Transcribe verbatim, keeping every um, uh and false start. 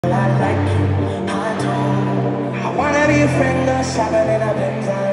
I like you, I do. I wanna be a friend of shopping in a Benz.